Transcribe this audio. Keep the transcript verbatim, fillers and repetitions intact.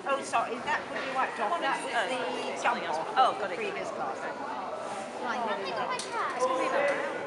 Oh, sorry, that could be wiped off. That was the jump off Oh, got it. previous class. Right, let me go my cat.